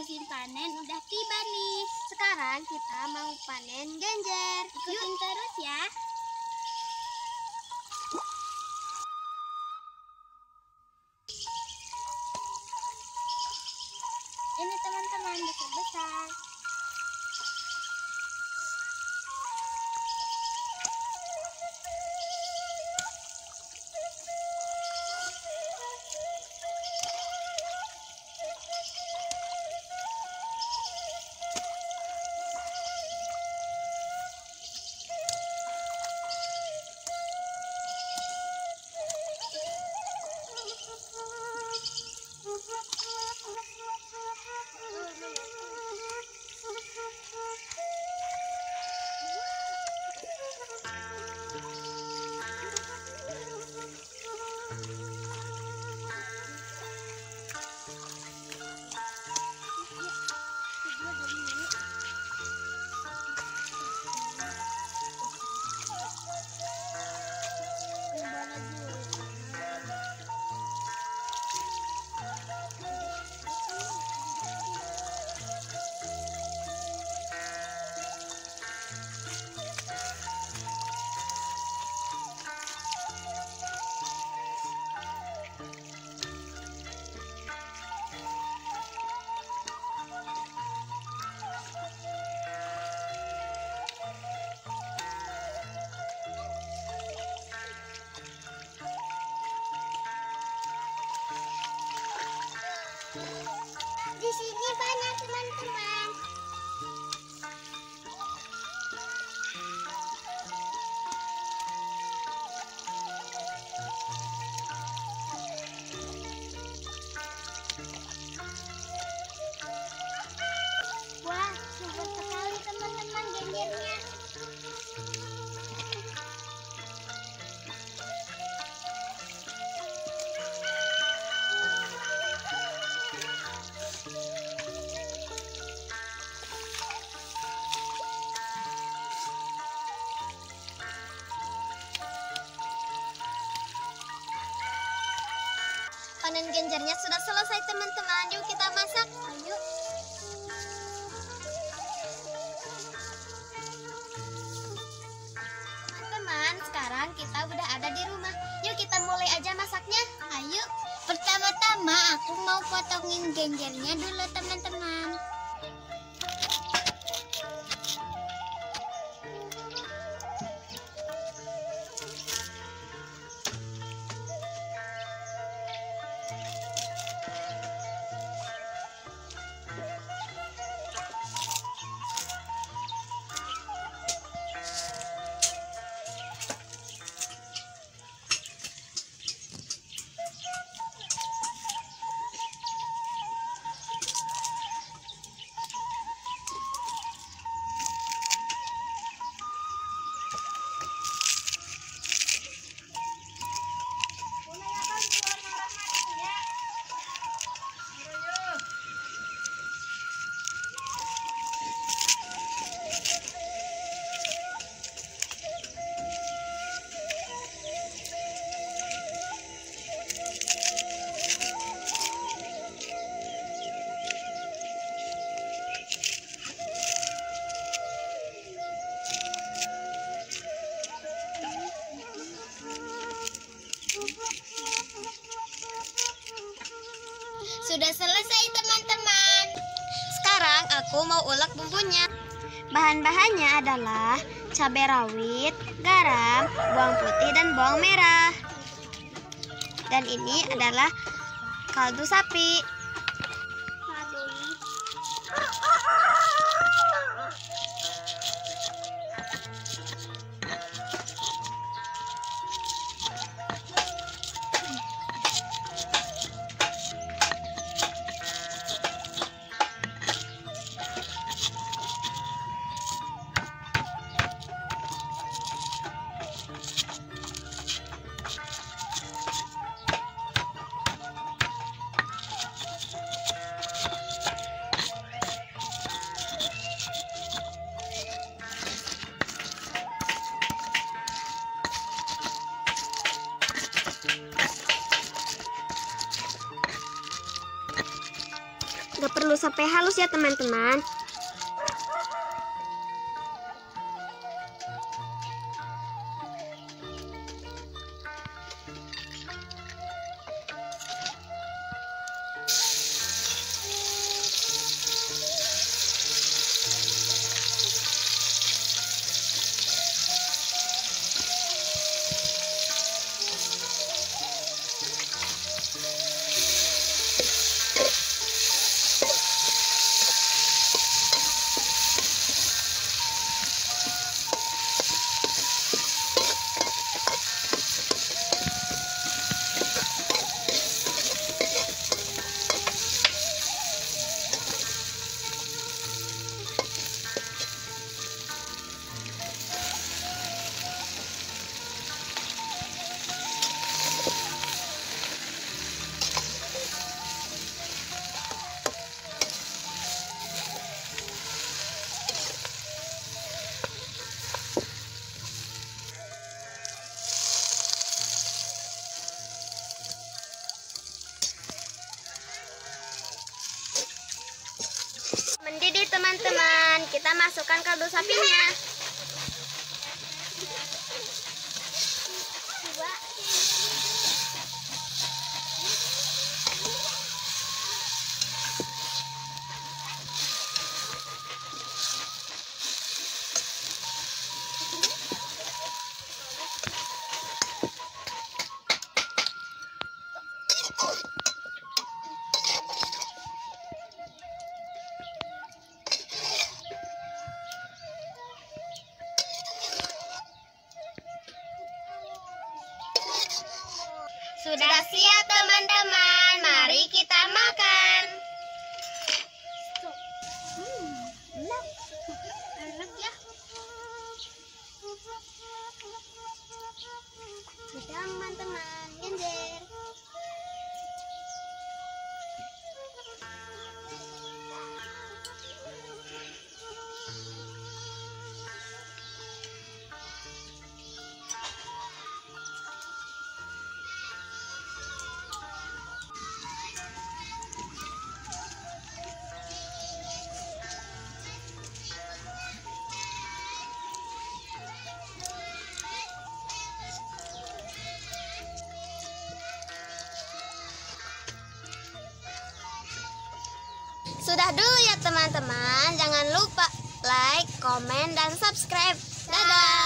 musim panen udah tiba nih. Sekarang kita mau panen genjer. Ikutin terus ya. Ini teman-teman besar-besar. Di sini banyak teman-teman. Wah, subur sekali teman-teman genjernya. Panen genjernya sudah selesai teman-teman. Yuk kita masak. Ayo. Teman-teman, sekarang kita udah ada di rumah. Yuk kita mulai aja masaknya. Ayo. Pertama-tama aku mau potongin genjernya dulu teman-teman. Sudah selesai teman-teman. Sekarang aku mau ulek bumbunya. Bahan-bahannya adalah cabai rawit, garam, bawang putih dan bawang merah. Dan ini adalah kaldu sapi. Gak perlu sampai halus ya teman-teman. Mendidih teman-teman, kita masukkan kaldu sapinya. Sudah siap teman-teman, mari kita makan. Enak ya. Teman-teman, genjer. Sudah dulu ya teman-teman. Jangan lupa like, komen, dan subscribe. Dadah.